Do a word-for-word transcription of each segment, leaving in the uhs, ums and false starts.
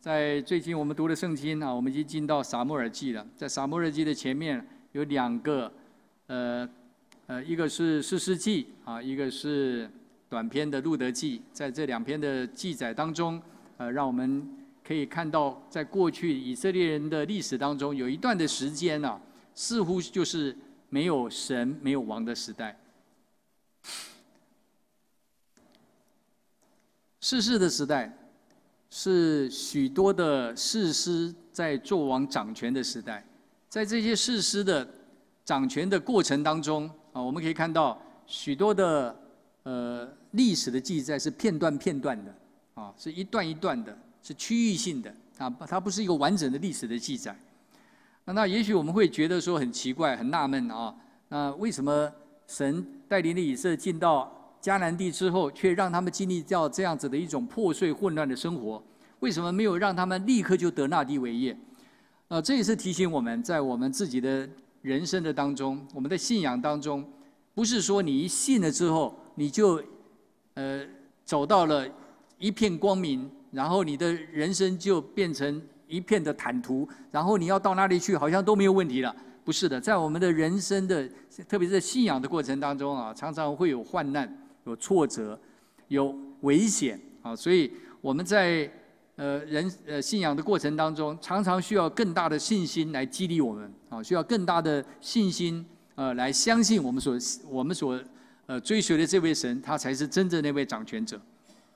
在最近我们读的圣经啊，我们已经进到撒母耳记了。在撒母耳记的前面有两个，呃，呃，一个是士师记啊，一个是短篇的路德记。在这两篇的记载当中，呃，让我们可以看到，在过去以色列人的历史当中，有一段的时间呢、啊，似乎就是没有神、没有王的时代。士师的时代，是许多的士师在做王掌权的时代。在这些士师的掌权的过程当中啊，我们可以看到许多的呃历史的记载是片段片段的啊，是一段一段的，是区域性的啊，它不是一个完整的历史的记载。那也许我们会觉得说很奇怪、很纳闷啊，那为什么神带领了以色列进到迦南地之后，却让他们经历到这样子的一种破碎混乱的生活？为什么没有让他们立刻就得那地为业？呃，这也是提醒我们，在我们自己的人生的当中，我们的信仰当中，不是说你一信了之后，你就呃走到了一片光明，然后你的人生就变成一片的坦途，然后你要到哪里去，好像都没有问题了。不是的，在我们的人生的，特别是在信仰的过程当中啊，常常会有患难、有挫折、有危险啊，所以我们在呃人呃信仰的过程当中，常常需要更大的信心来激励我们啊，需要更大的信心呃来相信我们所我们所呃追随的这位神，他才是真正那位掌权者。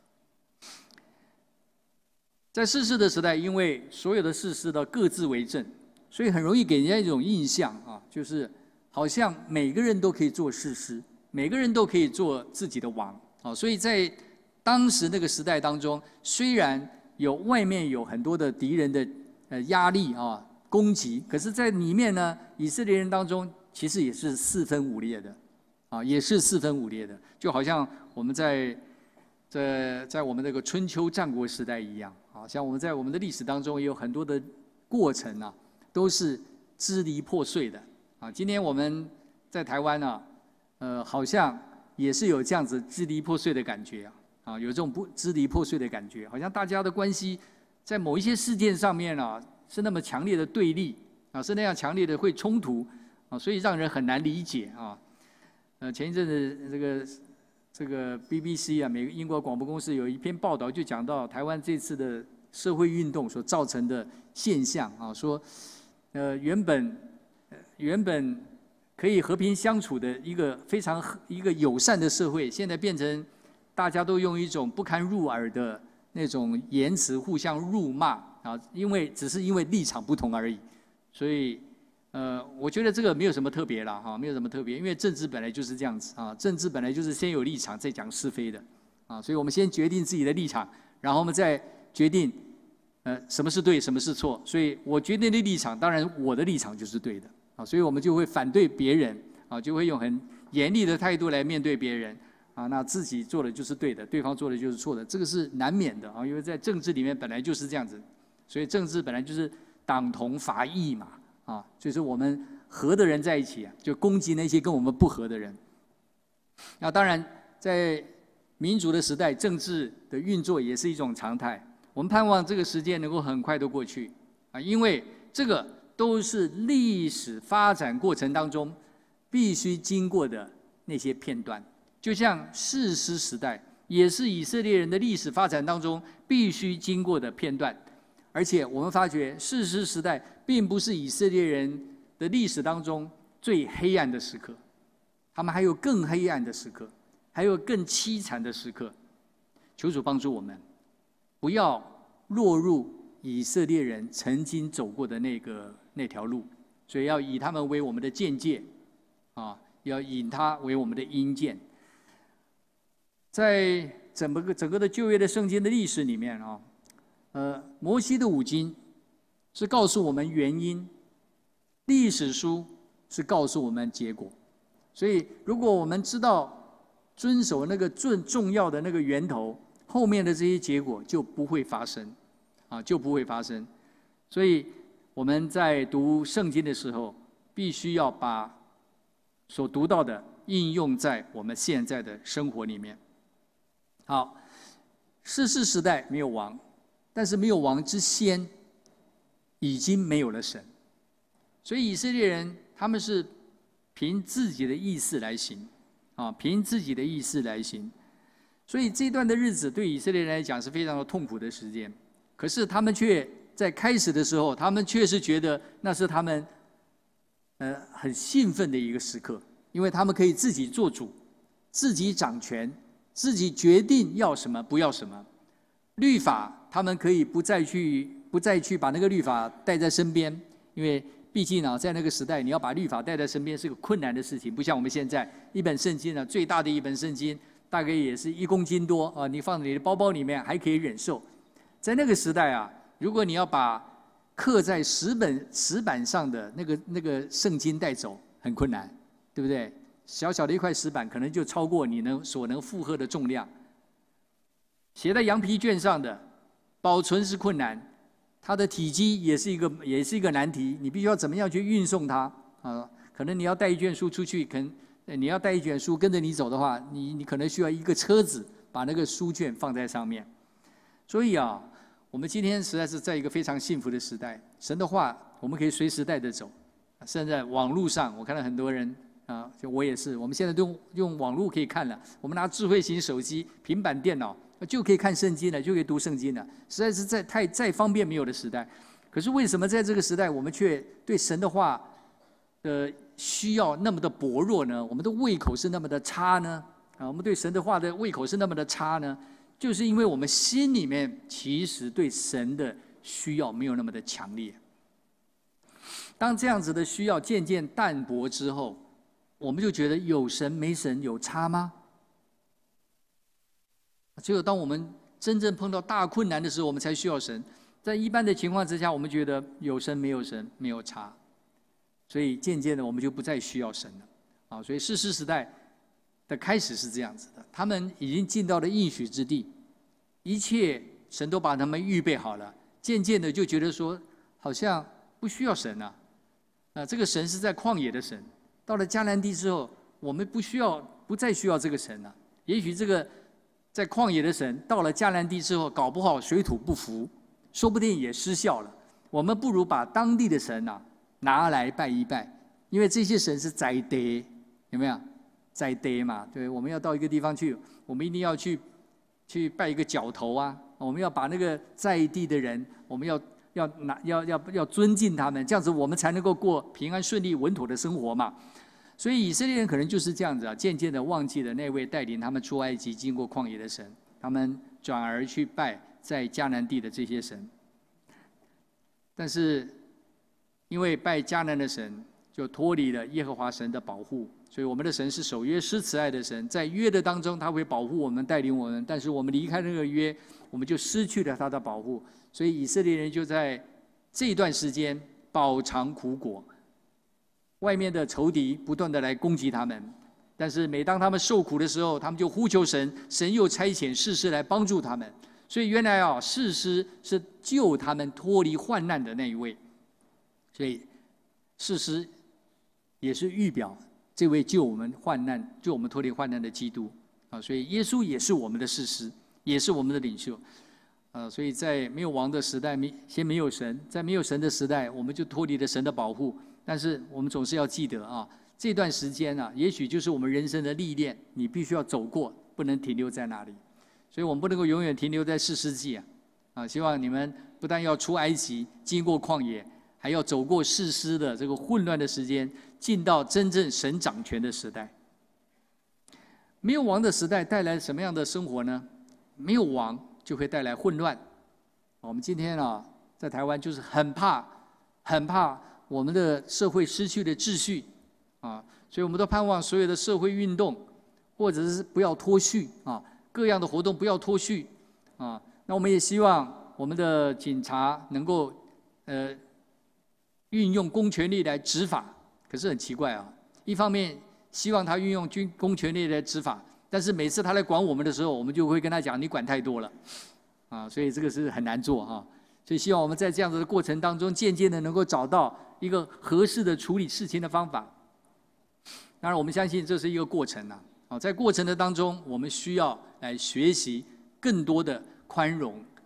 在士师的时代，因为所有的士师都各自为政，所以很容易给人家一种印象啊，就是好像每个人都可以做士师，每个人都可以做自己的王啊。所以在当时那个时代当中，虽然有外面有很多的敌人的呃压力啊攻击，可是在里面呢，以色列人当中其实也是四分五裂的啊，也是四分五裂的，就好像我们在在在我们这个春秋战国时代一样。好像我们在我们的历史当中也有很多的过程啊，都是支离破碎的啊。今天我们在台湾呢，呃，好像也是有这样子支离破碎的感觉啊，啊，有这种不支离破碎的感觉，好像大家的关系在某一些事件上面啊，是那么强烈的对立啊，是那样强烈的会冲突啊，所以让人很难理解啊。呃，前一阵子这个。这个 B B C 啊，美国英国广播公司有一篇报道，就讲到台湾这次的社会运动所造成的现象啊，说，呃，原本原本可以和平相处的一个非常一个友善的社会，现在变成大家都用一种不堪入耳的那种言辞互相辱骂啊，因为只是因为立场不同而已，所以。呃，我觉得这个没有什么特别啦，哈，没有什么特别，因为政治本来就是这样子啊，政治本来就是先有立场再讲是非的，啊，所以我们先决定自己的立场，然后我们再决定，呃，什么是对，什么是错。所以我决定的立场，当然我的立场就是对的，啊，所以我们就会反对别人，啊，就会用很严厉的态度来面对别人，啊，那自己做的就是对的，对方做的就是错的，这个是难免的啊，因为在政治里面本来就是这样子，所以政治本来就是党同伐异嘛。啊，就是我们合的人在一起啊，就攻击那些跟我们不合的人。那当然，在民主的时代，政治的运作也是一种常态。我们盼望这个时间能够很快的过去啊，因为这个都是历史发展过程当中必须经过的那些片段。就像士师时代，也是以色列人的历史发展当中必须经过的片段。而且我们发觉，士师时代并不是以色列人的历史当中最黑暗的时刻，他们还有更黑暗的时刻，还有更凄惨的时刻。求主帮助我们，不要落入以色列人曾经走过的那个那条路，所以要以他们为我们的鉴戒，啊，要以他为我们的阴鉴。在整个整个的旧约的圣经的历史里面啊。呃，摩西的五经是告诉我们原因，历史书是告诉我们结果。所以，如果我们知道遵守那个最重要的那个源头，后面的这些结果就不会发生，啊，就不会发生。所以我们在读圣经的时候，必须要把所读到的应用在我们现在的生活里面。好，士师时代没有王。 但是没有王之先，已经没有了神。所以以色列人他们是凭自己的意思来行，啊，凭自己的意思来行。所以这段的日子对以色列人来讲是非常的痛苦的时间。可是他们却在开始的时候，他们确实觉得那是他们呃很兴奋的一个时刻，因为他们可以自己做主，自己掌权，自己决定要什么不要什么。律法他们可以不再去不再去把那个律法带在身边，因为毕竟啊，在那个时代，你要把律法带在身边是个困难的事情，不像我们现在一本圣经呢，最大的一本圣经大概也是一公斤多啊，你放在你的包包里面还可以忍受。在那个时代啊，如果你要把刻在石本石板上的那个那个圣经带走，很困难，对不对？小小的一块石板可能就超过你能所能负荷的重量。写在羊皮卷上的，保存是困难。它的体积也是一个也是一个难题，你必须要怎么样去运送它啊？可能你要带一卷书出去，可能你要带一卷书跟着你走的话，你你可能需要一个车子把那个书卷放在上面。所以啊，我们今天实在是在一个非常幸福的时代，神的话我们可以随时带着走。现在网络上，我看到很多人啊，就我也是，我们现在都用用网络可以看了，我们拿智慧型手机、平板电脑。就可以看圣经了，就可以读圣经了，实在是在太再方便没有的时代。可是为什么在这个时代，我们却对神的话的需要那么的薄弱呢？我们的胃口是那么的差呢？啊，我们对神的话的胃口是那么的差呢？就是因为我们心里面其实对神的需要没有那么的强烈。当这样子的需要渐渐淡薄之后，我们就觉得有神没神有差吗？只有当我们真正碰到大困难的时候，我们才需要神。在一般的情况之下，我们觉得有神没有神没有差，所以渐渐的我们就不再需要神了。啊，所以士师时代的开始是这样子的，他们已经进到了应许之地，一切神都把他们预备好了。渐渐的就觉得说，好像不需要神了。啊，这个神是在旷野的神，到了迦南地之后，我们不需要不再需要这个神了。也许这个。在旷野的神到了迦南地之后，搞不好水土不服，说不定也失效了。我们不如把当地的神啊拿来拜一拜，因为这些神是在地，有没有？在地嘛，对，我们要到一个地方去，我们一定要去去拜一个角头啊。我们要把那个在地的人，我们要要拿要要要尊敬他们，这样子我们才能够过平安顺利稳妥的生活嘛。所以以色列人可能就是这样子啊，渐渐的忘记了那位带领他们出埃及、经过旷野的神，他们转而去拜在迦南地的这些神。但是因为拜迦南的神，就脱离了耶和华神的保护，所以我们的神是守约施慈爱的神，在约的当中他会保护我们、带领我们，但是我们离开那个约，我们就失去了他的保护。所以以色列人就在这一段时间饱尝苦果。外面的仇敌不断的来攻击他们，但是每当他们受苦的时候，他们就呼求神，神又差遣士师来帮助他们。所以原来啊，士师是救他们脱离患难的那一位，所以士师也是预表这位救我们患难、救我们脱离患难的基督啊。所以耶稣也是我们的士师，也是我们的领袖。呃，所以在没有王的时代，没先没有神，在没有神的时代，我们就脱离了神的保护。但是我们总是要记得啊，这段时间啊，也许就是我们人生的历练，你必须要走过，不能停留在那里。所以我们不能够永远停留在士师记啊，啊，希望你们不但要出埃及，经过旷野，还要走过士师的这个混乱的时间，进到真正神掌权的时代。没有王的时代带来什么样的生活呢？没有王就会带来混乱。我们今天啊，在台湾就是很怕，很怕。我们的社会失去了秩序，啊，所以我们都盼望所有的社会运动，或者是不要脱序啊，各样的活动不要脱序啊。那我们也希望我们的警察能够呃运用公权力来执法。可是很奇怪啊，一方面希望他运用军公权力来执法，但是每次他来管我们的时候，我们就会跟他讲你管太多了，啊，所以这个是很难做哈。所以希望我们在这样子的过程当中，渐渐的能够找到一个合适的处理事情的方法。当然，我们相信这是一个过程呐。啊，在过程的当中，我们需要来学习更多的宽容、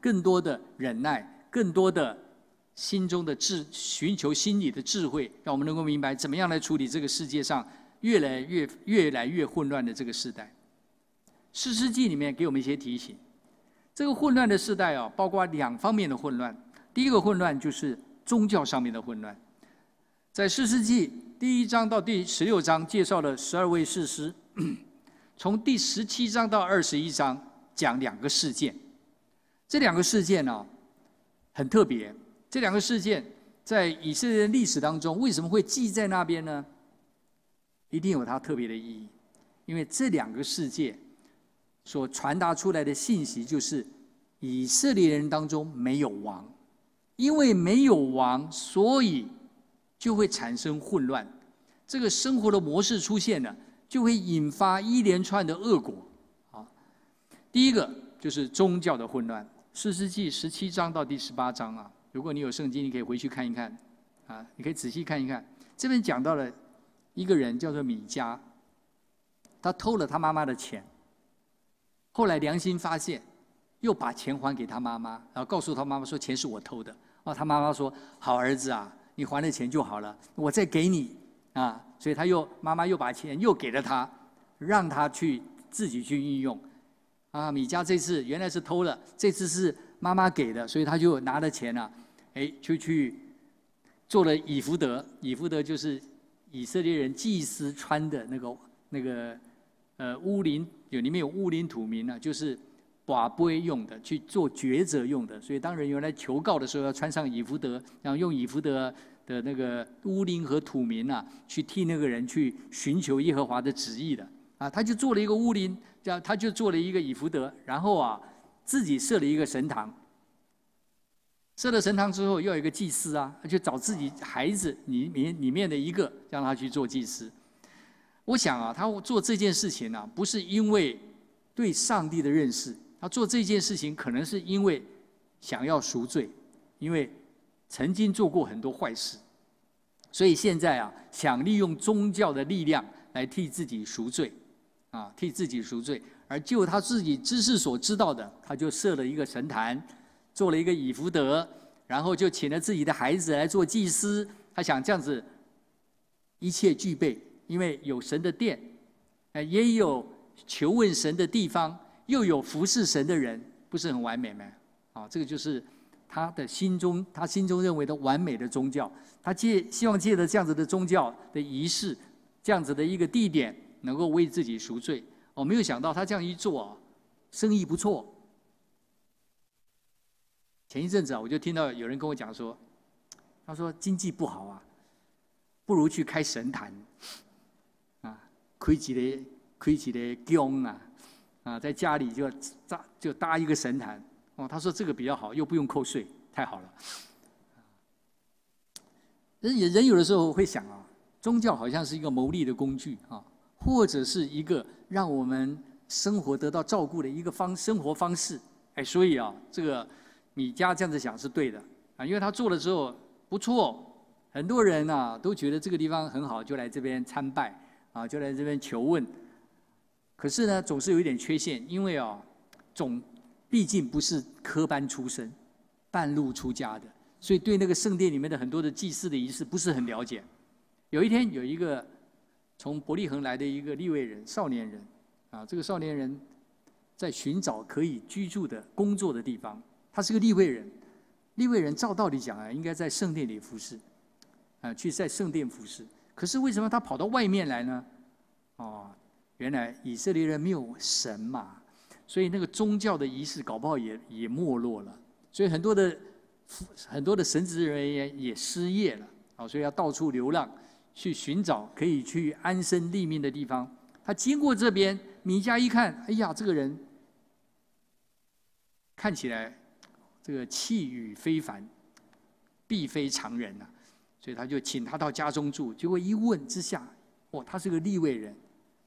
更多的忍耐，更多的心中的智，寻求心理的智慧，让我们能够明白怎么样来处理这个世界上越来越越来越混乱的这个时代。士师记里面给我们一些提醒，这个混乱的时代啊，包括两方面的混乱。第一个混乱就是宗教上面的混乱，在士师记第一章到第十六章介绍了十二位士师，从第十七章到二十一章讲两个事件，这两个事件呢、啊、很特别，这两个事件在以色列的历史当中为什么会记在那边呢？一定有它特别的意义，因为这两个事件所传达出来的信息就是以色列人当中没有王，因为没有王，所以就会产生混乱，这个生活的模式出现了，就会引发一连串的恶果。啊，第一个就是宗教的混乱，士师记十七章到第十八章啊，如果你有圣经，你可以回去看一看，啊，你可以仔细看一看。这边讲到了一个人叫做米迦，他偷了他妈妈的钱。后来良心发现，又把钱还给他妈妈，然后告诉他妈妈说钱是我偷的。哦，他妈妈说：“好儿子啊，你还了钱就好了，我再给你啊。”所以他又妈妈又把钱又给了他，让他去自己去运用。啊，米迦这次原来是偷了，这次是妈妈给的，所以他就拿了钱啊，哎，就去做了以弗得。以弗得就是以色列人祭司穿的那个那个。呃，乌林有里面有乌林土民啊，就是把杯用的，去做抉择用的。所以当人原来求告的时候，要穿上以弗得，然后用以弗得的那个乌林和土民啊，去替那个人去寻求耶和华的旨意的。啊，他就做了一个乌林，叫他就做了一个以弗得，然后啊，自己设了一个神堂。设了神堂之后，要有一个祭司啊，他就找自己孩子里面里面的一个，让他去做祭司。我想啊，他做这件事情啊，不是因为对上帝的认识，他做这件事情可能是因为想要赎罪，因为曾经做过很多坏事，所以现在啊，想利用宗教的力量来替自己赎罪，啊，替自己赎罪。而就他自己知识所知道的，他就设了一个神坛，做了一个以弗得，然后就请了自己的孩子来做祭司。他想这样子，一切具备。因为有神的殿，也有求问神的地方，又有服侍神的人，不是很完美吗？啊，这个就是他的心中，他心中认为的完美的宗教。他借希望借着这样子的宗教的仪式，这样子的一个地点，能够为自己赎罪。我没有想到他这样一做，生意不错。前一阵子啊，我就听到有人跟我讲说，他说经济不好啊，不如去开神坛。开一个开一个宫啊，啊，在家里就搭就搭一个神坛哦。他说这个比较好，又不用扣税，太好了。人也人有的时候会想啊，宗教好像是一个牟利的工具啊，或者是一个让我们生活得到照顾的一个方生活方式。哎，所以啊，这个米迦这样子想是对的啊，因为他做了之后不错，很多人啊都觉得这个地方很好，就来这边参拜。啊，就来这边求问，可是呢，总是有一点缺陷，因为啊，总毕竟不是科班出身，半路出家的，所以对那个圣殿里面的很多的祭祀的仪式不是很了解。有一天，有一个从伯利恒来的一个利未人少年人，啊，这个少年人在寻找可以居住的工作的地方。他是个利未人，利未人照道理讲啊，应该在圣殿里服侍，啊，去在圣殿服侍。可是为什么他跑到外面来呢？哦，原来以色列人没有神嘛，所以那个宗教的仪式搞不好也也没落了，所以很多的很多的神职人员也失业了，啊，所以要到处流浪，去寻找可以去安身立命的地方。他经过这边，米迦一看，哎呀，这个人看起来这个气宇非凡，必非常人啊。所以他就请他到家中住，结果一问之下，哦，他是个利未人，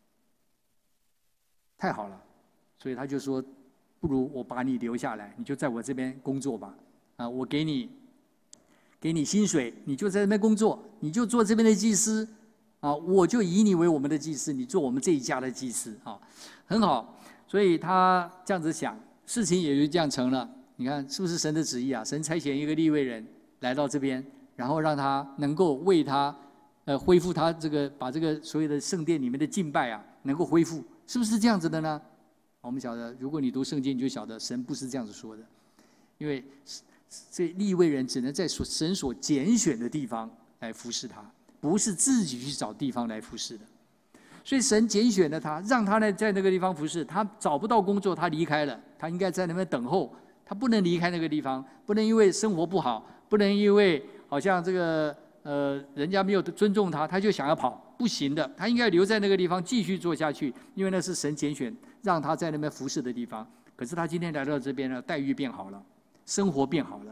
太好了，所以他就说，不如我把你留下来，你就在我这边工作吧，啊，我给你，给你薪水，你就在这边工作，你就做这边的祭司，啊，我就以你为我们的祭司，你做我们这一家的祭司，啊，很好，所以他这样子想，事情也就这样成了。 你看是不是神的旨意啊？神差遣一个利未人来到这边，然后让他能够为他，呃，恢复他这个把这个所有的圣殿里面的敬拜啊，能够恢复，是不是这样子的呢？我们晓得，如果你读圣经，你就晓得神不是这样子说的，因为这利未人只能在所神所拣选的地方来服侍他，不是自己去找地方来服侍的。所以神拣选了他，让他呢在那个地方服侍。他找不到工作，他离开了，他应该在那边等候。他不能离开那个地方，不能因为生活不好，不能因为好像这个呃人家没有尊重他，他就想要跑，不行的。他应该留在那个地方继续做下去，因为那是神拣选让他在那边服侍的地方。可是他今天来到这边呢，待遇变好了，生活变好了。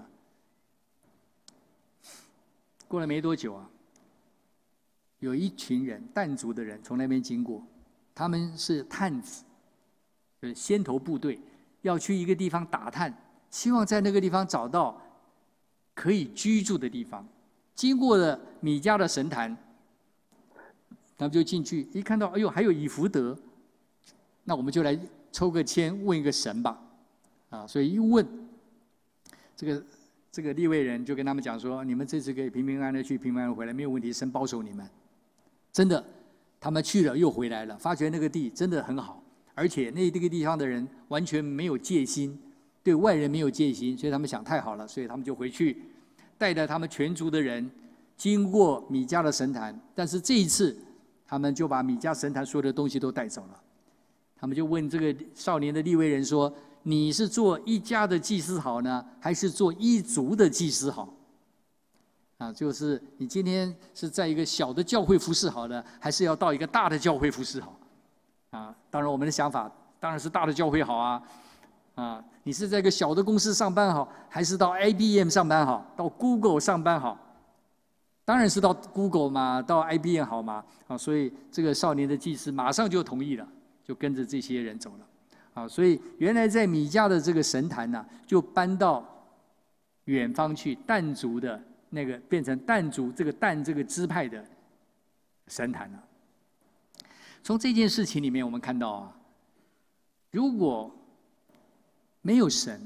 过了没多久啊，有一群人但族的人从那边经过，他们是探子，就是先头部队，要去一个地方打探，希望在那个地方找到可以居住的地方。经过了米迦的神坛，他们就进去，一看到哎呦还有以弗得，那我们就来抽个签问一个神吧，啊，所以一问，这个这个利未人就跟他们讲说，你们这次可以平平安安的去，平平安安的回来，没有问题，神保守你们。真的，他们去了又回来了，发觉那个地真的很好，而且那这个地方的人完全没有戒心，对外人没有戒心，所以他们想太好了，所以他们就回去，带着他们全族的人经过米迦的神坛，但是这一次他们就把米迦神坛所有的东西都带走了。他们就问这个少年的利未人说：“你是做一家的祭司好呢，还是做一族的祭司好？”啊，就是你今天是在一个小的教会服侍好呢，还是要到一个大的教会服侍好？啊，当然我们的想法当然是大的教会好啊。啊，你是在一个小的公司上班好，还是到 I B M 上班好，到 Google 上班好？当然是到 Google 嘛，到 I B M 好嘛。啊，所以这个少年的祭司马上就同意了，就跟着这些人走了。啊，所以原来在米迦的这个神坛呢、啊，就搬到远方去，但族的那个变成但族这个但这个支派的神坛了、啊。从这件事情里面，我们看到啊，如果没有神，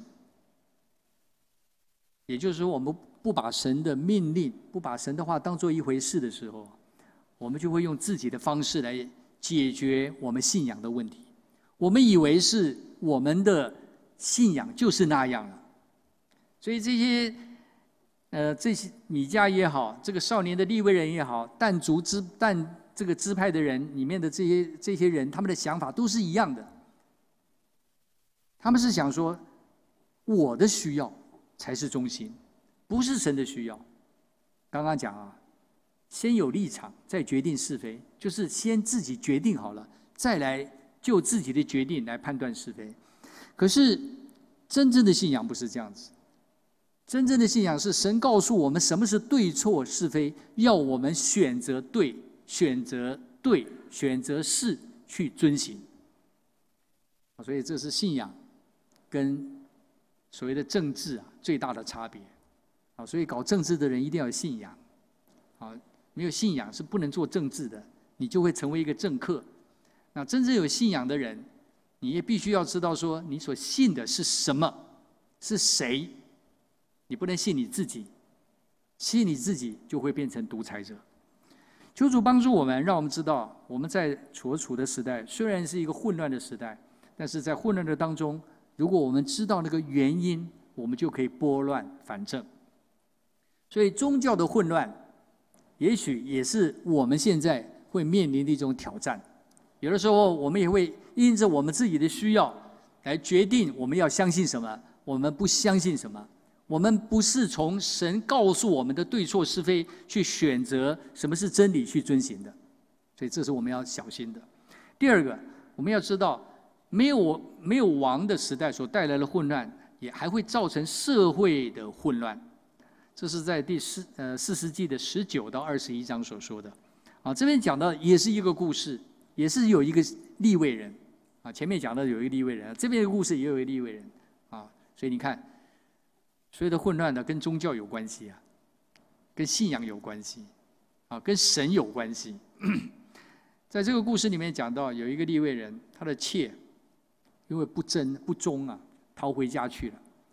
也就是说，我们不把神的命令、不把神的话当做一回事的时候，我们就会用自己的方式来解决我们信仰的问题。我们以为是我们的信仰就是那样了，所以这些呃这些米迦也好，这个少年的利未人也好，但族支但这个支派的人里面的这些这些人，他们的想法都是一样的。他们是想说，我的需要才是中心，不是神的需要。刚刚讲啊，先有立场，再决定是非，就是先自己决定好了，再来就自己的决定来判断是非。可是真正的信仰不是这样子，真正的信仰是神告诉我们什么是对错是非，要我们选择对，选择对，选择是去遵行。所以这是信仰跟所谓的政治啊最大的差别。啊，所以搞政治的人一定要有信仰。啊，没有信仰是不能做政治的，你就会成为一个政客。那真正有信仰的人，你也必须要知道说，你所信的是什么，是谁。你不能信你自己，信你自己就会变成独裁者。求主帮助我们，让我们知道我们在所处的时代虽然是一个混乱的时代，但是在混乱的当中，如果我们知道那个原因，我们就可以拨乱反正。所以宗教的混乱，也许也是我们现在会面临的一种挑战。有的时候，我们也会因着我们自己的需要来决定我们要相信什么，我们不相信什么。我们不是从神告诉我们的对错是非去选择什么是真理去遵行的，所以这是我们要小心的。第二个，我们要知道，没有没有王的时代所带来的混乱，也还会造成社会的混乱。这是在第四呃四世纪的十九到二十一章所说的。啊，这边讲的也是一个故事，也是有一个利未人。啊，前面讲的有一个利未人，这边的故事也有一个利未人。啊，所以你看，所有的混乱呢，跟宗教有关系啊，跟信仰有关系，啊，跟神有关系。在这个故事里面讲到，有一个利未人，他的妾因为不贞不忠啊，逃回家去了。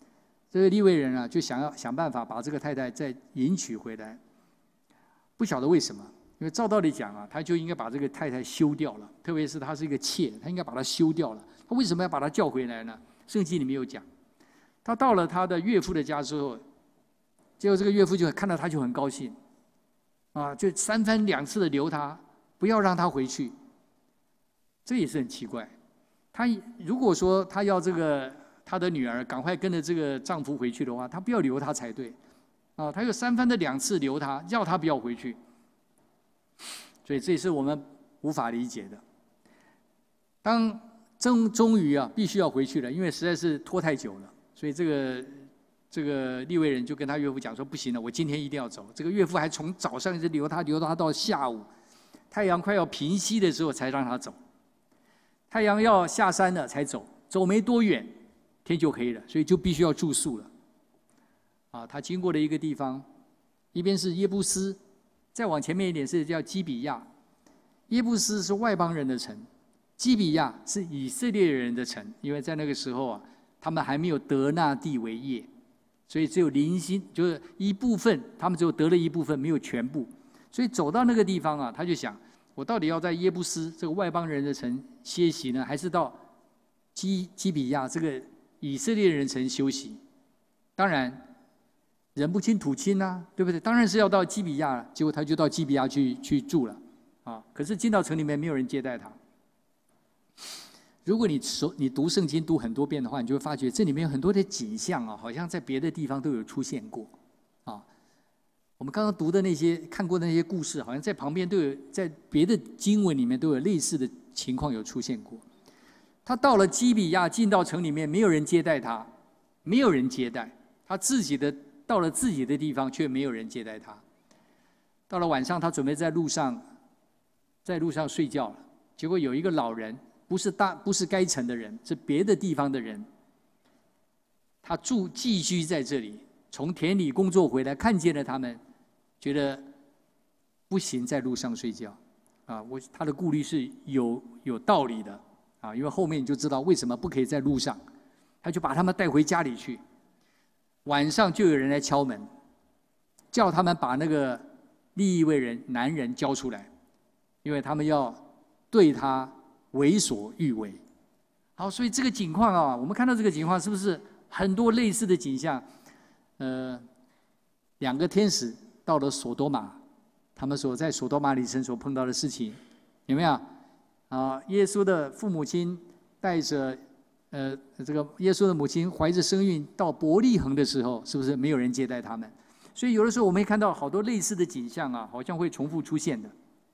这个利未人啊，就想要想办法把这个太太再迎娶回来。不晓得为什么，因为照道理讲啊，他就应该把这个太太休掉了，特别是他是一个妾，他应该把她休掉了。他为什么要把她叫回来呢？圣经里面有讲，他到了他的岳父的家之后，结果这个岳父就看到他就很高兴，啊，就三番两次的留他，不要让他回去。这也是很奇怪。他如果说他要这个他的女儿赶快跟着这个丈夫回去的话，他不要留他才对。啊，他有三番的两次留他，要他不要回去。所以这也是我们无法理解的。当终终于啊，必须要回去了，因为实在是拖太久了，所以这个这个利未人就跟他岳父讲说：“不行了，我今天一定要走。”这个岳父还从早上一直留他，留他到下午，太阳快要平西的时候才让他走。太阳要下山了才走，走没多远，天就黑了，所以就必须要住宿了。啊，他经过的一个地方，一边是耶布斯，再往前面一点是叫基比亚。耶布斯是外邦人的城，基比亚是以色列人的城，因为在那个时候啊，他们还没有得那地为业，所以只有零星，就是一部分，他们只有得了一部分，没有全部。所以走到那个地方啊，他就想，我到底要在耶布斯这个外邦人的城歇息呢，还是到基基比亚这个以色列人城休息？当然，人不亲土亲啊，对不对？当然是要到基比亚了。结果他就到基比亚去去住了，啊！可是进到城里面，没有人接待他。如果你熟你读圣经读很多遍的话，你就会发觉这里面有很多的景象啊，好像在别的地方都有出现过，啊！我们刚刚读的那些看过的那些故事，好像在旁边都有，在别的经文里面都有类似的情况有出现过。他到了基比亚，进到城里面，没有人接待他，没有人接待他自己的。到了自己的地方，却没有人接待他。到了晚上，他准备在路上，在路上睡觉了。结果有一个老人，不是大，不是该城的人，是别的地方的人。他住寄居在这里，从田里工作回来，看见了他们，觉得不行，在路上睡觉。啊，我他的顾虑是有有道理的啊，因为后面你就知道为什么不可以在路上。他就把他们带回家里去。晚上就有人来敲门，叫他们把那个利未人男人交出来，因为他们要对他为所欲为。好，所以这个情况啊，我们看到这个情况是不是很多类似的景象？呃，两个天使到了索多玛，他们所在索多玛里城所碰到的事情，有没有？啊，耶稣的父母亲带着。呃，这个耶稣的母亲怀着身孕到伯利恒的时候，是不是没有人接待他们？所以有的时候我们会看到好多类似的景象啊，好像会重复出现的。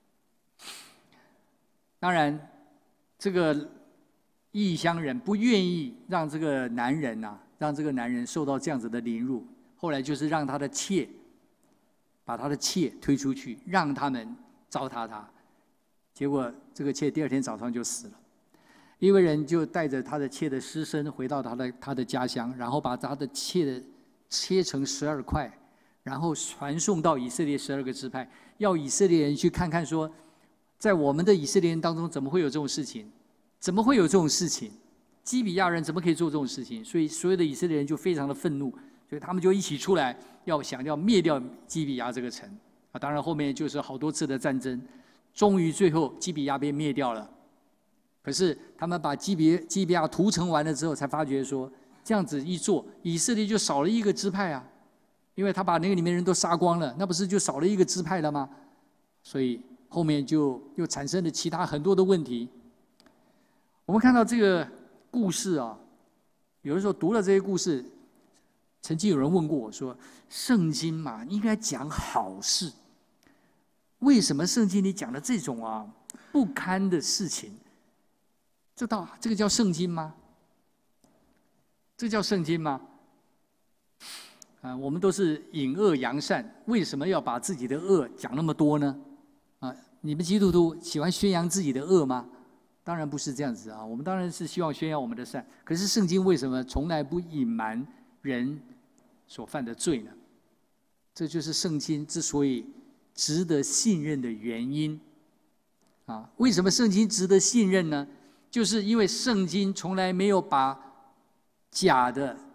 当然，这个异乡人不愿意让这个男人啊，让这个男人受到这样子的凌辱，后来就是让他的妾，把他的妾推出去，让他们糟蹋他。结果这个妾第二天早上就死了。利未人就带着他的妾的尸身回到他的他的家乡，然后把他的妾的切成十二块，然后传送到以色列十二个支派，要以色列人去看看说，在我们的以色列人当中怎么会有这种事情？怎么会有这种事情？基比亚人怎么可以做这种事情？所以所有的以色列人就非常的愤怒，所以他们就一起出来要想要灭掉基比亚这个城啊！当然后面就是好多次的战争，终于最后基比亚被灭掉了。可是他们把基比基比亚屠城完了之后，才发觉说，这样子一做，以色列就少了一个支派啊，因为他把那个里面人都杀光了，那不是就少了一个支派了吗？所以后面就又产生了其他很多的问题。我们看到这个故事啊，有的时候读了这些故事，曾经有人问过我说：“圣经嘛，应该讲好事，为什么圣经里讲的这种啊不堪的事情？”这道这个叫圣经吗？这叫圣经吗？啊，我们都是隐恶扬善，为什么要把自己的恶讲那么多呢？啊，你们基督徒喜欢宣扬自己的恶吗？当然不是这样子啊，我们当然是希望宣扬我们的善。可是圣经为什么从来不隐瞒人所犯的罪呢？这就是圣经之所以值得信任的原因。啊，为什么圣经值得信任呢？就是因为圣经从来没有把假的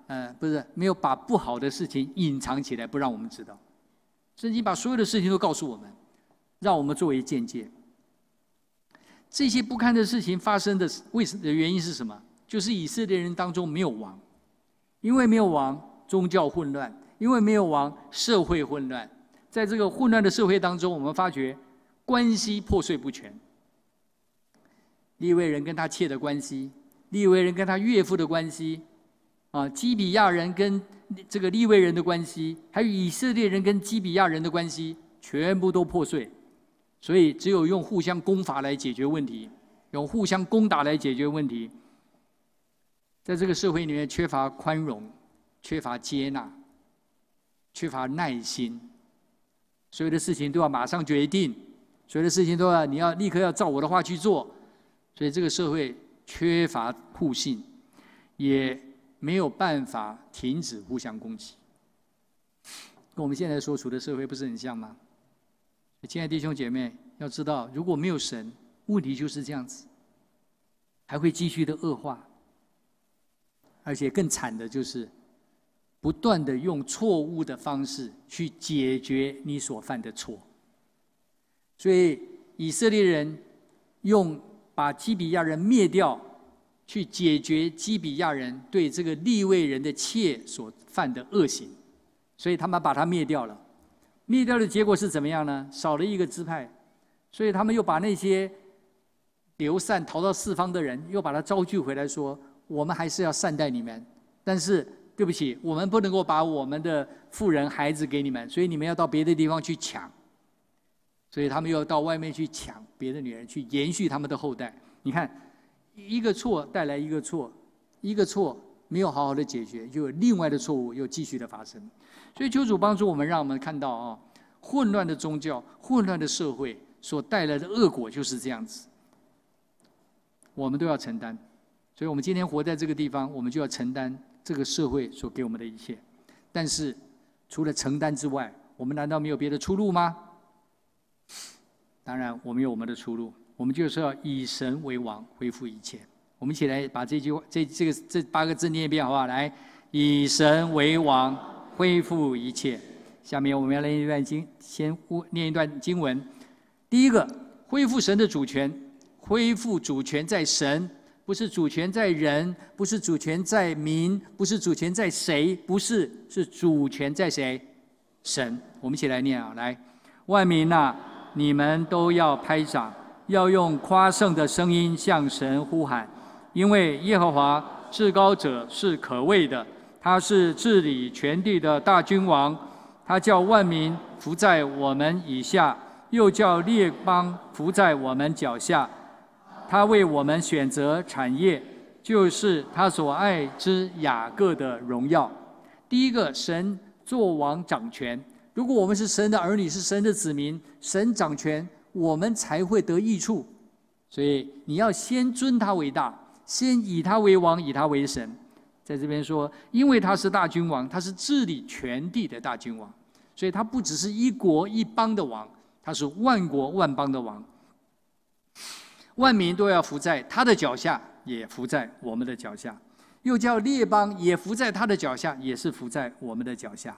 呃，不是没有把不好的事情隐藏起来，不让我们知道。圣经把所有的事情都告诉我们，让我们作为鉴戒。这些不堪的事情发生的为什的原因是什么？就是以色列人当中没有王，因为没有王，宗教混乱；因为没有王，社会混乱。在这个混乱的社会当中，我们发觉关系破碎不全。利未人跟他妾的关系，利未人跟他岳父的关系，啊，基比亚人跟这个利未人的关系，还有以色列人跟基比亚人的关系，全部都破碎。所以只有用互相攻伐来解决问题，用互相攻打来解决问题。在这个社会里面，缺乏宽容，缺乏接纳，缺乏耐心，所有的事情都要马上决定，所有的事情都要你要立刻要照我的话去做。所以这个社会缺乏互信，也没有办法停止互相攻击，跟我们现在所处的社会不是很像吗？亲爱的弟兄姐妹，要知道，如果没有神，问题就是这样子，还会继续的恶化，而且更惨的就是，不断的用错误的方式去解决你所犯的错。所以以色列人用把基比亚人灭掉，去解决基比亚人对这个利未人的妾所犯的恶行，所以他们把他灭掉了。灭掉的结果是怎么样呢？少了一个支派，所以他们又把那些流散逃到四方的人，又把他招聚回来说：我们还是要善待你们，但是对不起，我们不能够把我们的妇人孩子给你们，所以你们要到别的地方去抢。所以他们又要到外面去抢别的女人，去延续他们的后代。你看，一个错带来一个错，一个错没有好好的解决，就有另外的错误又继续的发生。所以求主帮助我们，让我们看到啊，混乱的宗教、混乱的社会所带来的恶果就是这样子，我们都要承担。所以我们今天活在这个地方，我们就要承担这个社会所给我们的一切。但是除了承担之外，我们难道没有别的出路吗？当然，我们有我们的出路，我们就是要以神为王，恢复一切。我们一起来把这句话、这这个这八个字念一遍，好不好？来，以神为王，恢复一切。下面我们要念一段经，先念一段经文。第一个，恢复神的主权，恢复主权在神，不是主权在人，不是主权在民，不是主权在谁，不是，是主权在谁？神。我们一起来念啊，来，万民啊，你们都要拍掌，要用夸胜的声音向神呼喊，因为耶和华至高者是可畏的，他是治理全地的大君王，他叫万民服在我们以下，又叫列邦服在我们脚下。他为我们选择产业，就是他所爱之雅各的荣耀。第一个，神作王掌权。如果我们是神的儿女，是神的子民，神掌权，我们才会得益处。所以你要先尊他为大，先以他为王，以他为神。在这边说，因为他是大君王，他是治理全地的大君王，所以他不只是一国一邦的王，他是万国万邦的王。万民都要服在他的脚下，也服在我们的脚下；又叫列邦也服在他的脚下，也是服在我们的脚下。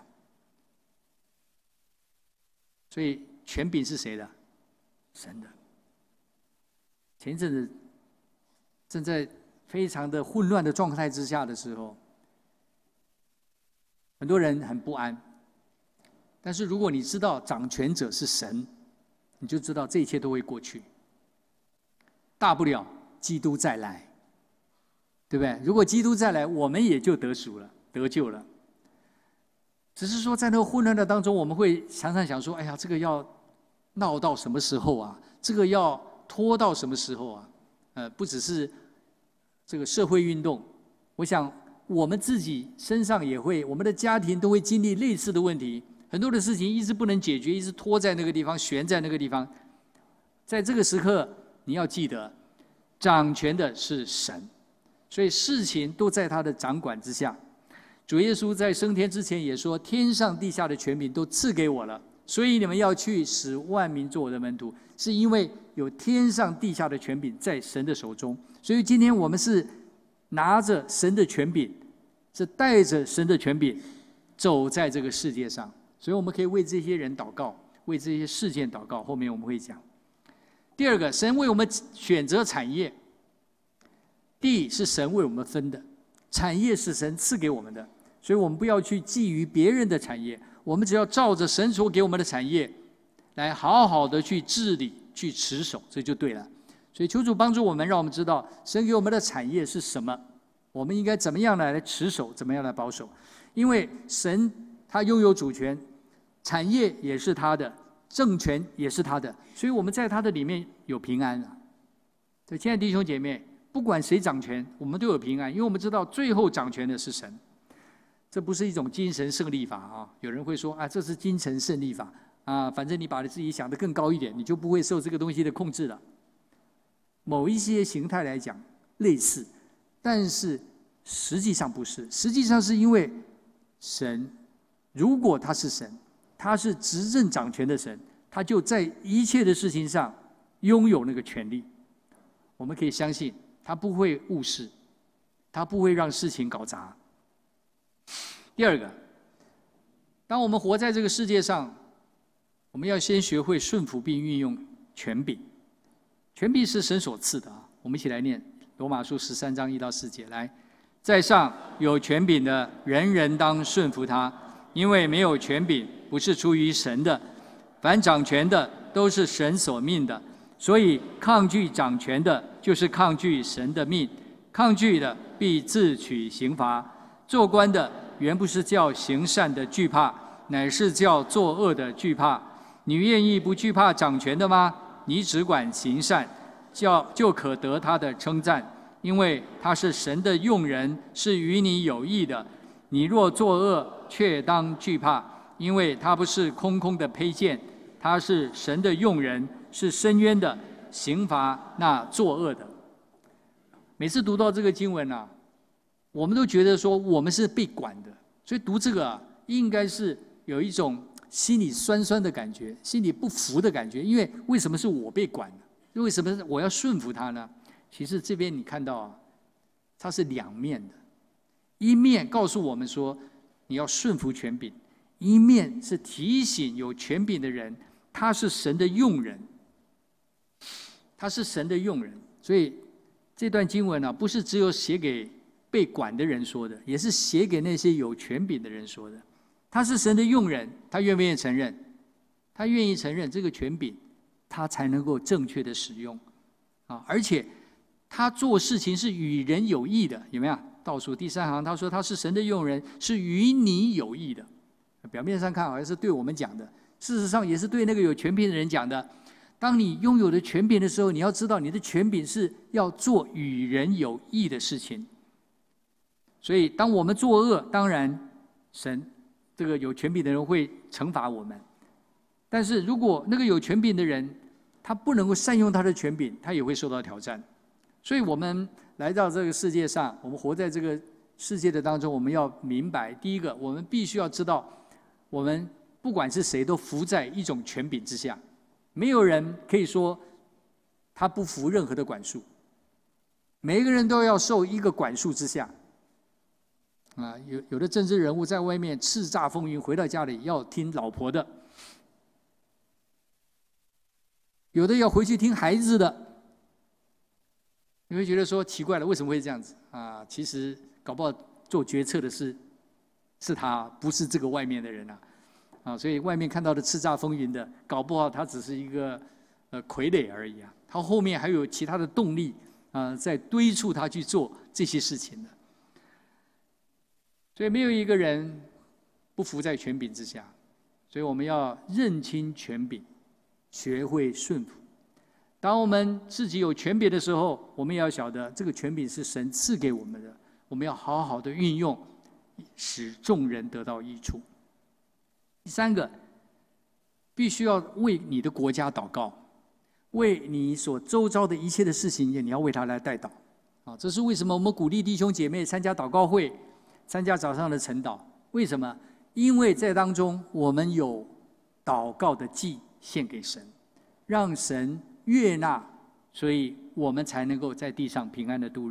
所以权柄是谁的？神的。前一阵子正在非常的混乱的状态之下的时候，很多人很不安。但是如果你知道掌权者是神，你就知道这一切都会过去。大不了基督再来，对不对？如果基督再来，我们也就得赎了，得救了。只是说在那个混乱的当中，我们会常常想说：哎呀，这个要闹到什么时候啊？这个要拖到什么时候啊？呃，不只是这个社会运动，我想我们自己身上也会，我们的家庭都会经历类似的问题。很多的事情一直不能解决，一直拖在那个地方，悬在那个地方。在这个时刻，你要记得，掌权的是神，所以事情都在他的掌管之下。主耶稣在升天之前也说：天上地下的权柄都赐给我了，所以你们要去使万民做我的门徒，是因为有天上地下的权柄在神的手中。所以今天我们是拿着神的权柄是带着神的权柄走在这个世界上。所以我们可以为这些人祷告，为这些事件祷告，后面我们会讲。第二个，神为我们选择产业，地是神为我们分的，产业是神赐给我们的，所以我们不要去觊觎别人的产业，我们只要照着神所给我们的产业来好好的去治理、去持守，这就对了。所以求主帮助我们，让我们知道神给我们的产业是什么，我们应该怎么样来持守，怎么样来保守。因为神他拥有主权，产业也是他的，政权也是他的，所以我们在他的里面有平安啊。所以亲爱的弟兄姐妹，不管谁掌权，我们都有平安，因为我们知道最后掌权的是神。这不是一种精神胜利法啊！有人会说啊，这是精神胜利法啊，反正你把你自己想得更高一点，你就不会受这个东西的控制了。某一些形态来讲类似，但是实际上不是。实际上是因为神，如果他是神，他是执政掌权的神，他就在一切的事情上拥有那个权利。我们可以相信，他不会误事，他不会让事情搞砸。第二个，当我们活在这个世界上，我们要先学会顺服并运用权柄。权柄是神所赐的啊！我们一起来念罗马书十三章一到四节。来，在上有权柄的，人人当顺服他，因为没有权柄不是出于神的，凡掌权的都是神所命的，所以抗拒掌权的，就是抗拒神的命，抗拒的必自取刑罚。做官的原不是叫行善的惧怕，乃是叫作恶的惧怕。你愿意不惧怕掌权的吗？你只管行善，叫就可得他的称赞，因为他是神的用人，是与你有益的。你若作恶，却当惧怕，因为他不是空空的佩剑，他是神的用人，是深渊的，刑罚那作恶的。每次读到这个经文啊，我们都觉得说我们是被管的，所以读这个啊，应该是有一种心里酸酸的感觉，心里不服的感觉。因为为什么是我被管呢？为什么我要顺服他呢？其实这边你看到啊，它是两面的，一面告诉我们说你要顺服权柄，一面是提醒有权柄的人，他是神的用人，他是神的用人。所以这段经文啊，不是只有写给被管的人说的，也是写给那些有权柄的人说的。他是神的用人，他愿不愿意承认？他愿意承认这个权柄，他才能够正确的使用啊！而且他做事情是与人有益的，有没有？倒数第三行他说他是神的用人，是与你有益的。表面上看好像是对我们讲的，事实上也是对那个有权柄的人讲的。当你拥有的权柄的时候，你要知道你的权柄是要做与人有益的事情。所以当我们作恶，当然神这个有权柄的人会惩罚我们，但是如果那个有权柄的人他不能够善用他的权柄，他也会受到挑战。所以我们来到这个世界上，我们活在这个世界的当中，我们要明白，第一个，我们必须要知道，我们不管是谁都服在一种权柄之下，没有人可以说他不服任何的管束，每一个人都要受一个管束之下。啊，有有的政治人物在外面叱咤风云，回到家里要听老婆的；有的要回去听孩子的。你会觉得说奇怪了，为什么会这样子啊？其实搞不好做决策的是是他，不是这个外面的人啊。啊，所以外面看到的叱咤风云的，搞不好他只是一个呃傀儡而已啊。他后面还有其他的动力啊，在敦促他去做这些事情的。所以没有一个人不服在权柄之下，所以我们要认清权柄，学会顺服。当我们自己有权柄的时候，我们也要晓得这个权柄是神赐给我们的，我们要好好的运用，使众人得到益处。第三个，必须要为你的国家祷告，为你所周遭的一切的事情，你要为他来代祷。啊，这是为什么我们鼓励弟兄姐妹参加祷告会，参加早上的晨祷。为什么？因为在当中我们有祷告的祭献给神，让神悦纳，所以我们才能够在地上平安的度日。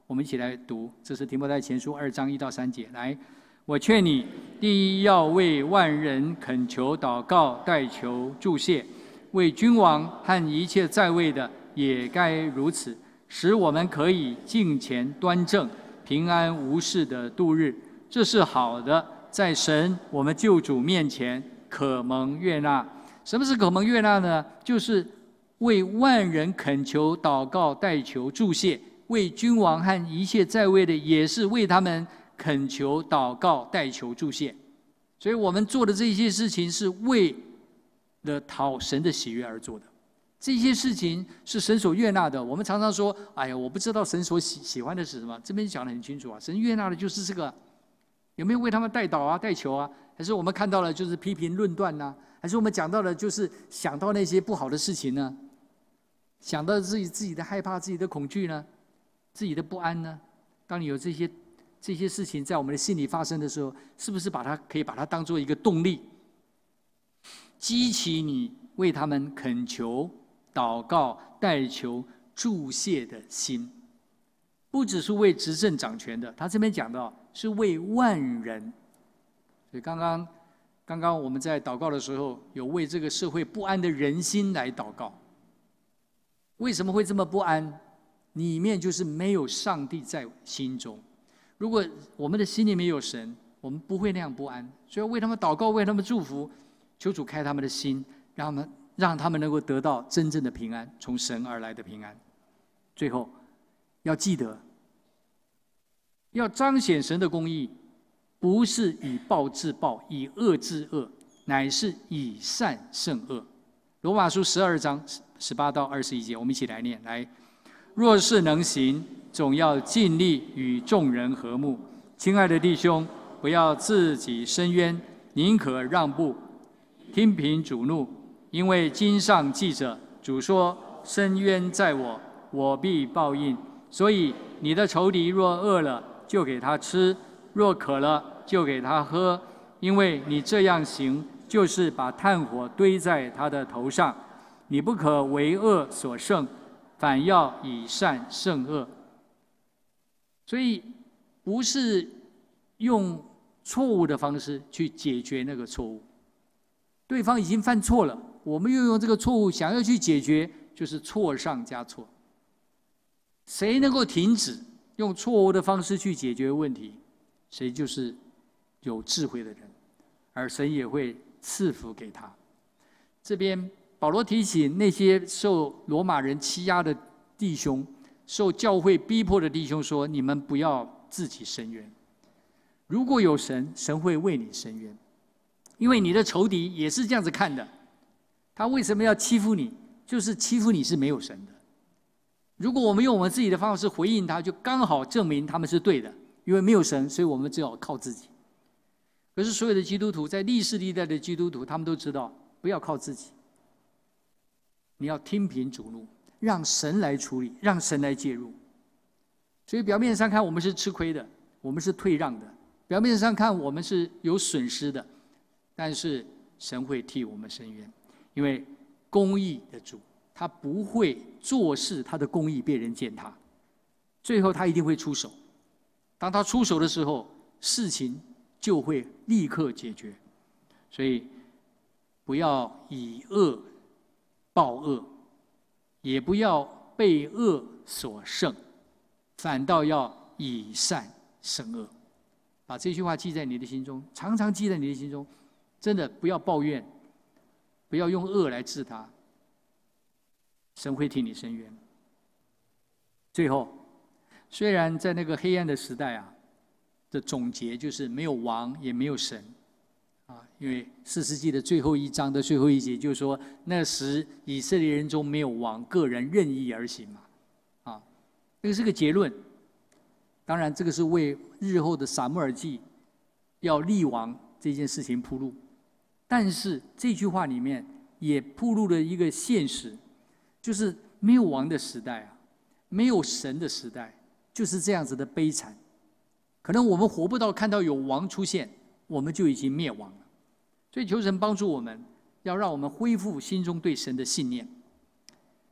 我们一起来读，这是提摩太前书二章一到三节。来，我劝你，第一要为万人恳求、祷告、代求、祝谢，为君王和一切在位的也该如此，使我们可以敬虔端正、平安无事的度日。这是好的，在神我们救主面前可蒙悦纳。什么是可蒙悦纳呢？就是为万人恳求、祷告、代求、祝谢，为君王和一切在位的也是为他们恳求、祷告、代求、祝谢。所以我们做的这些事情是为了讨神的喜悦而做的，这些事情是神所悦纳的。我们常常说：“哎呀，我不知道神所喜喜欢的是什么。”这边讲得很清楚啊，神悦纳的就是这个。有没有为他们代祷啊、代求啊？还是我们看到了就是批评论断呢？还是我们讲到了就是想到那些不好的事情呢？想到自己自己的害怕、自己的恐惧呢？自己的不安呢？当你有这些这些事情在我们的心里发生的时候，是不是把它可以把它当做一个动力，激起你为他们恳求、祷告、代求、祝谢的心？不只是为执政掌权的，他这边讲到是为万人。所以刚刚刚刚我们在祷告的时候，有为这个社会不安的人心来祷告。为什么会这么不安？里面就是没有上帝在心中。如果我们的心里面有神，我们不会那样不安。所以为他们祷告，为他们祝福，求主开他们的心，让他们让他们能够得到真正的平安，从神而来的平安。最后要记得，要彰显神的公义，不是以暴制暴，以恶制恶，乃是以善胜恶。罗马书十二章十八到二十一节，我们一起来念。来，若是能行，总要尽力与众人和睦。亲爱的弟兄，不要自己伸冤，宁可让步，听凭主怒。因为经上记着，主说：“伸冤在我，我必报应。”所以你的仇敌若饿了，就给他吃；若渴了，就给他喝。因为你这样行，就是把炭火堆在他的头上。你不可为恶所胜，反要以善胜恶。所以不是用错误的方式去解决那个错误，对方已经犯错了，我们又用这个错误想要去解决，就是错上加错。谁能够停止用错误的方式去解决问题，谁就是有智慧的人，而神也会赐福给他。这边保罗提醒那些受罗马人欺压的弟兄，受教会逼迫的弟兄说：你们不要自己伸冤。如果有神，神会为你伸冤，因为你的仇敌也是这样子看的。他为什么要欺负你？就是欺负你是没有神的。如果我们用我们自己的方式回应他，就刚好证明他们是对的，因为没有神，所以我们只好靠自己。可是所有的基督徒，在历世历代的基督徒，他们都知道不要靠自己，你要听凭主怒，让神来处理，让神来介入。所以表面上看我们是吃亏的，我们是退让的，表面上看我们是有损失的，但是神会替我们伸冤，因为公义的主，他不会做事他的公义被人践踏，最后他一定会出手。当他出手的时候，事情就会立刻解决。所以不要以恶报恶，也不要被恶所胜，反倒要以善胜恶。把这句话记在你的心中，常常记在你的心中。真的不要抱怨，不要用恶来治他，神会替你伸冤。最后，虽然在那个黑暗的时代啊，的总结就是没有王也没有神啊，因为四世纪的最后一章的最后一节就是说，那时以色列人中没有王，个人任意而行嘛，啊，这个是个结论。当然，这个是为日后的撒母耳记要立王这件事情铺路，但是这句话里面也铺路了一个现实，就是没有王的时代啊，没有神的时代，就是这样子的悲惨。可能我们活不到看到有王出现，我们就已经灭亡了。所以求神帮助我们，要让我们恢复心中对神的信念。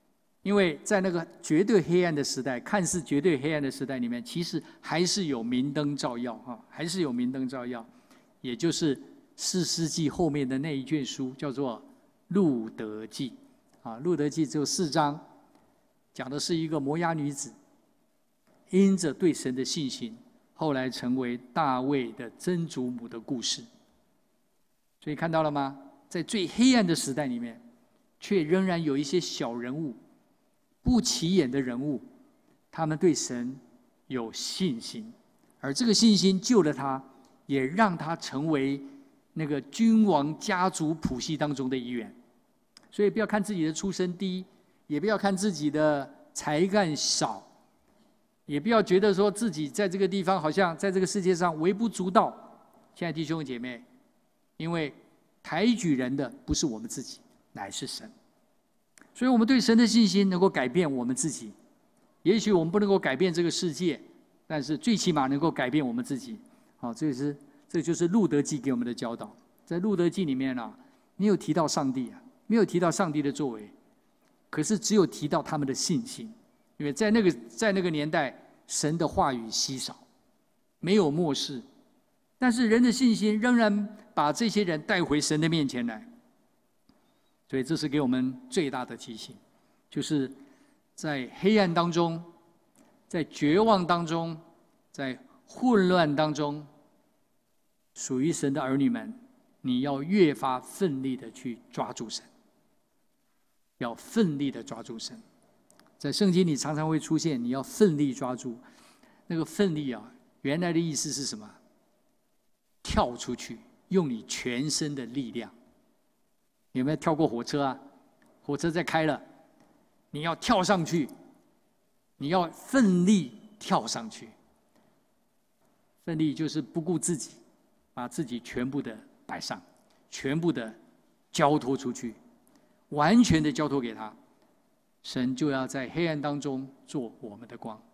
因为在那个绝对黑暗的时代，看似绝对黑暗的时代里面，其实还是有明灯照耀啊，还是有明灯照耀，也就是士师记后面的那一卷书，叫做《路得记》啊，《路得记》只有四章，讲的是一个摩押女子，因着对神的信心，后来成为大卫的曾祖母的故事。所以看到了吗？在最黑暗的时代里面，却仍然有一些小人物。不起眼的人物，他们对神有信心，而这个信心救了他，也让他成为那个君王家族谱系当中的一员。所以不要看自己的出身低，也不要看自己的才干少，也不要觉得说自己在这个地方好像在这个世界上微不足道。亲爱的弟兄姐妹，因为抬举人的不是我们自己，乃是神。所以我们对神的信心能够改变我们自己，也许我们不能够改变这个世界，但是最起码能够改变我们自己。好，这是这就是路得记给我们的教导。在路得记里面啊，没有提到上帝啊，没有提到上帝的作为，可是只有提到他们的信心，因为在那个在那个年代，神的话语稀少，没有默示，但是人的信心仍然把这些人带回神的面前来。所以这是给我们最大的提醒，就是在黑暗当中，在绝望当中，在混乱当中，属于神的儿女们，你要越发奋力的去抓住神，要奋力的抓住神。在圣经里常常会出现你要奋力抓住，那个奋力啊，原来的意思是什么？跳出去，用你全身的力量。有没有跳过火车啊？火车在开了，你要跳上去，你要奋力跳上去。奋力就是不顾自己，把自己全部的摆上，全部的交托出去，完全的交托给他，神就要在黑暗当中做我们的光。